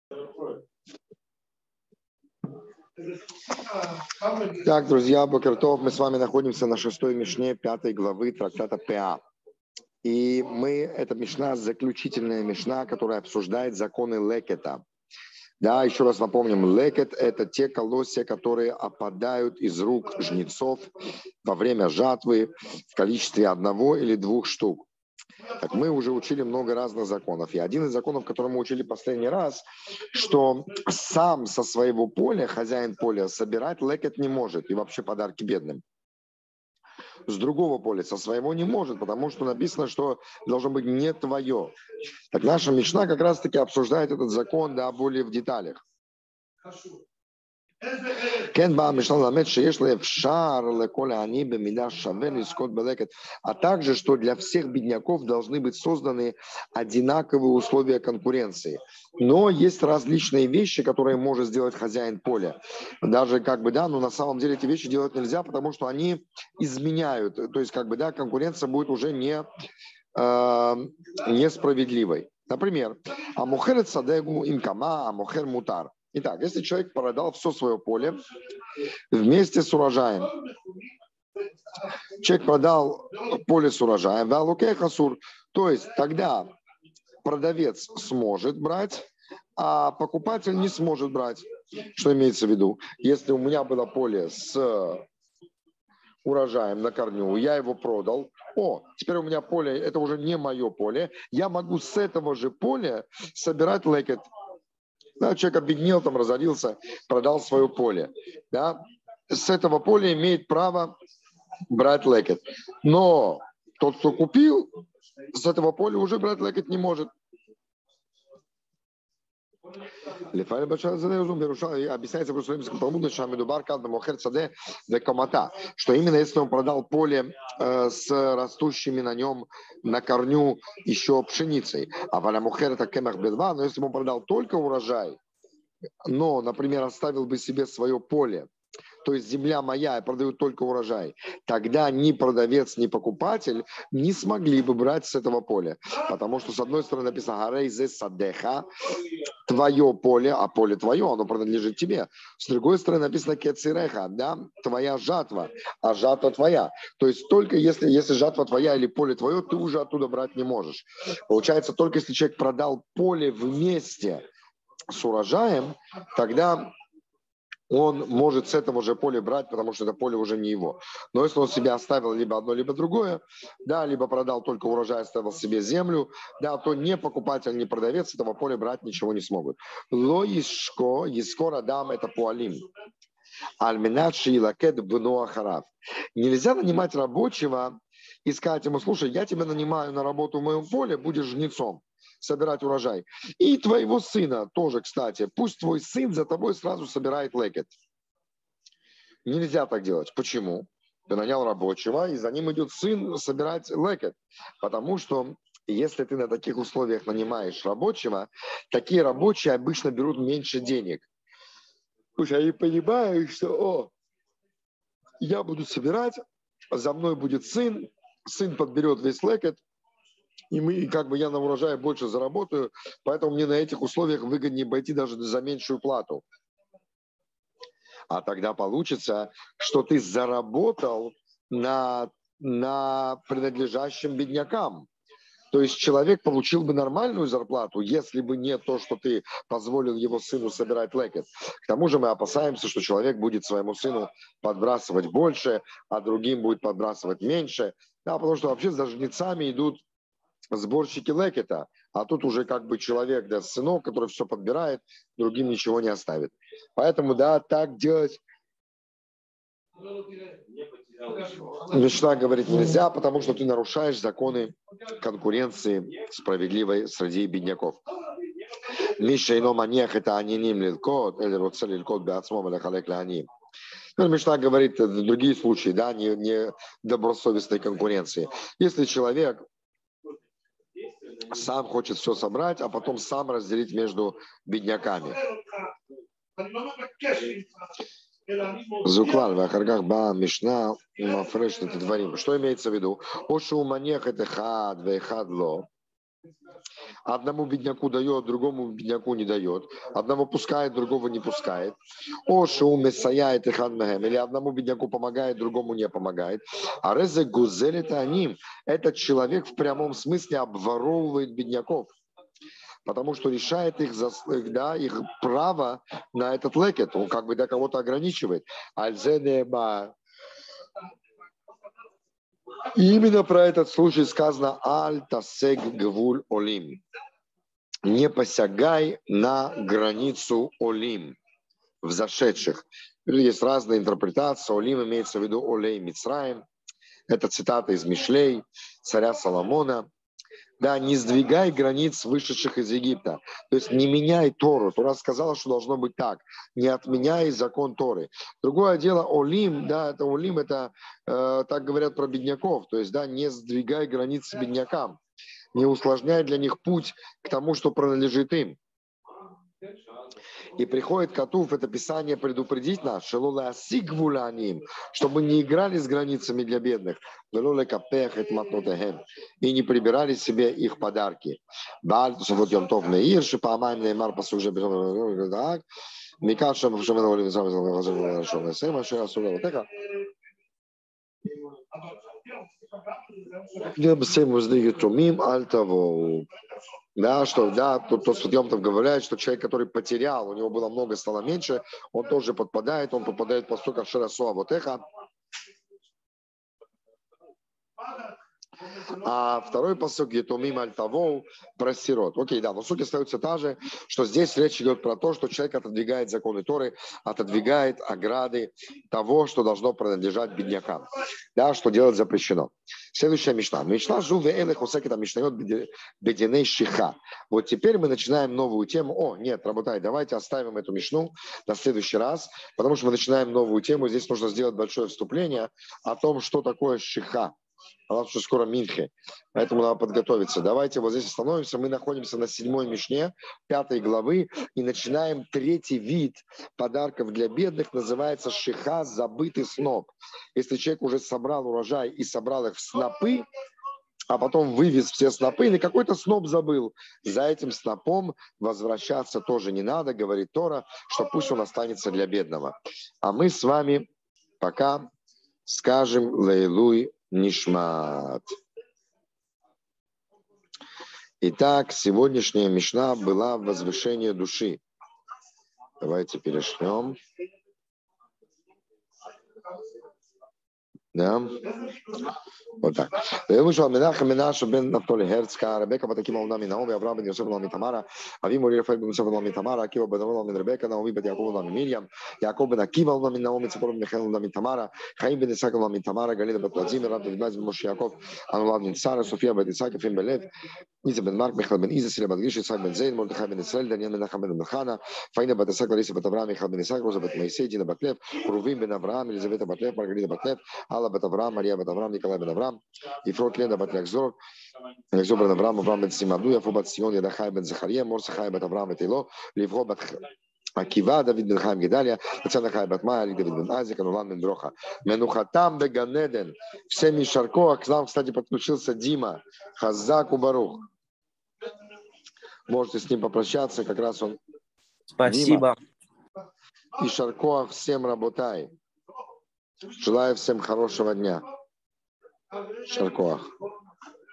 Так, друзья, бокер тов, мы с вами находимся на 6-й мишне 5 главы трактата Пеа. И это мишна, заключительная мишна, которая обсуждает законы лекета. Да, еще раз напомним, лекет – это те колосья, которые опадают из рук жнецов во время жатвы в количестве 1 или 2 штук. Так мы уже учили много разных законов. И один из законов, который мы учили последний раз, что сам со своего поля, хозяин поля, собирать лекет не может и вообще подарки бедным. С другого поля, со своего не может, потому что написано, что должно быть не твое. Так наша мишна как раз-таки обсуждает этот закон, да, более в деталях. А также, что для всех бедняков должны быть созданы одинаковые условия конкуренции. Но есть различные вещи, которые может сделать хозяин поля. Даже но на самом деле эти вещи делать нельзя, потому что они изменяют. То есть конкуренция будет уже несправедливой. Например, амухер цадегу имкама, амухер мутар. Итак, если человек продал все свое поле вместе с урожаем, человек продал поле с урожаем, то есть тогда продавец сможет брать, а покупатель не сможет брать. Что имеется в виду? Если у меня было поле с урожаем на корню, я его продал, теперь у меня поле, это уже не мое поле, я могу с этого же поля собирать лекет. Да, человек обеднел, разорился, продал свое поле. Да? С этого поля имеет право брать лекет. Но тот, кто купил, с этого поля уже брать лекет не может. Объясняется в Иерусалимском Талмуде, что именно если он продал поле с растущими на нем на корню еще пшеницей, но если бы он продал только урожай, но, например, оставил бы себе свое поле, то есть земля моя, я продаю только урожай, тогда ни продавец, ни покупатель не смогли бы брать с этого поля. Потому что, с одной стороны, написано «Гарей зе садеха», твое поле, а поле твое, оно принадлежит тебе. С другой стороны, написано «Кециреха», да, твоя жатва, а жатва твоя. То есть только если жатва твоя или поле твое, ты уже оттуда брать не можешь. Получается, только если человек продал поле вместе с урожаем, тогда он может с этого же поля брать, потому что это поле уже не его. Но если он себе оставил либо одно, либо другое, да, либо продал только урожай, оставил себе землю, да, то ни покупатель, ни продавец этого поля брать ничего не смогут. Ло иско радам это пуалим. Альминат лакет бну ахарав. Нельзя нанимать рабочего и сказать ему: слушай, я тебя нанимаю на работу в моем поле, будешь жнецом собирать урожай. И твоего сына тоже, кстати. Пусть твой сын за тобой сразу собирает лекет. Нельзя так делать. Почему? Ты нанял рабочего, и за ним идет сын собирать лекет. Потому что если ты на таких условиях нанимаешь рабочего, такие рабочие обычно берут меньше денег. Потому что они понимают, что я буду собирать, за мной будет сын подберет весь лекет, и я на урожае больше заработаю, поэтому мне на этих условиях выгоднее пойти даже за меньшую плату. А тогда получится, что ты заработал на принадлежащим беднякам. То есть человек получил бы нормальную зарплату, если бы не то, что ты позволил его сыну собирать лекет. К тому же мы опасаемся, что человек будет своему сыну подбрасывать больше, а другим будет подбрасывать меньше. Да, потому что вообще за жнецами идут сборщики лекета, а тут уже человек, да, сынок, который все подбирает, другим ничего не оставит. Поэтому, да, так делать Мишна говорит нельзя, потому что ты нарушаешь законы конкуренции справедливой среди бедняков. Миша ино маньях это аниним лилкот, или роцель лилкот беацмом или халек леаним. Мишна говорит другие случаи, да, не добросовестной конкуренции. Если человек сам хочет все собрать, а потом сам разделить между бедняками. Зуквар, в Ахаргах ба Мишна, мафреш это дворим. Что имеется в виду? Ошу манех это хад, вехад ло. Одному бедняку дает, другому бедняку не дает. Одного пускает, другого не пускает. О, шоумесаяет и ханмехем. Или одному бедняку помогает, другому не помогает. А резе гузель это аним. Этот человек в прямом смысле обворовывает бедняков. Потому что решает их, да, их право на этот лекет. Он как бы до кого-то ограничивает. Альзенеба. И именно про этот случай сказано «Аль-тасег гвуль олим». Не посягай на границу олим, взошедших. Есть разные интерпретации. Олим имеется в виду Олей Мицраим. Это цитата из Мишлей, царя Соломона. Да, не сдвигай границ вышедших из Египта. То есть не меняй Тору. Тора сказала, что должно быть так. Не отменяй закон Торы. Другое дело, Олим, да, это Олим, это так говорят про бедняков. То есть, да, не сдвигай границы беднякам. Не усложняй для них путь к тому, что принадлежит им. И приходит Катув, это Писание предупредить нас, чтобы не играли с границами для бедных, и не прибирали себе их подарки. Да, что, да, тут Тосфот говорит, что человек, который потерял, у него было много, стало меньше, он тоже подпадает, он попадает по стукам Шерасуа Вотеха. А второй посыл Гетумим Аль-Тавоу про сирот. Окей, да, но суть остается та же, что здесь речь идет про то, что человек отодвигает законы Торы, отодвигает ограды того, что должно принадлежать беднякам. Да, что делать запрещено. Следующая мишна. Мишна жу веэлэх усекет мишнает беденей шиха. Вот теперь мы начинаем новую тему. О, нет, работай, давайте оставим эту мишну на следующий раз, потому что мы начинаем новую тему. Здесь нужно сделать большое вступление о том, что такое шиха. Потому что скоро Минхе, поэтому надо подготовиться. Давайте вот здесь остановимся. Мы находимся на 7-й мишне, 5 главы, и начинаем 3-й вид подарков для бедных, называется шиха, забытый сноп. Если человек уже собрал урожай и собрал их в снопы, а потом вывез все снопы, или какой-то сноп забыл, за этим снопом возвращаться тоже не надо, говорит Тора, что пусть он останется для бедного. А мы с вами пока скажем Лейлуй Нишмат. Итак, сегодняшняя мишна была возвышение души. Давайте перешлем. Да. Вот так. Вышел Менахем Менаше бен Нафтоли Герцка, Ребека Батаким Алнами Наоми, Авраам бен Йосеф Лами Тамара, Авиму Рафаэль бен Йосеф Лами Тамара, Акива бен Лами Ребека, Наоми бен Яков Лами Мирьям, Яков бен Акива Лами Наоми, Ципор бен Михаил Лами Тамара, Хаим бен Исаак Лами Тамара, Галина бен Владимир, Раб Давид бен Моше Яков, Анулав бен Сара, София бен Исаак, Ефим бен Лев, Ница бен Марк, Михаил бен Иза, Силя бен Гриш, Исаак бен Зейн, Мордехай бен Исраэль, Даниэль бен Нахам бен Мелхана, Фаина бен Исаак, Лариса бен Авраам, Михаил бен Исаак, Роза бен Моисей, Дина бен Лев, Рувим бен Авраам, Елизавета бен Лев, Маргарита бен Лев, Алла бен Авраам, Мария бен Авраам, Николай бен Авраам, Ифрот Леда бен Яхзор, Яхзор бен Авраам, Авраам бен Симаду, Яфу бен Сион, Ядахай бен Захария, Морса Хай бен Авраам бен Ило, Ливро бен Акива, Давид бен Хайм Гедалия, Тацана Хай бен Майя, Давид бен Азик, Анулан бен Броха, Менухатам бен Ганеден, всеми Шарко, к нам, кстати, подключился Дима, Хазак Убарух. Можете с ним попрощаться, как раз он. Спасибо. Дима. И Шарко всем работай. Желаю всем хорошего дня. Шарко.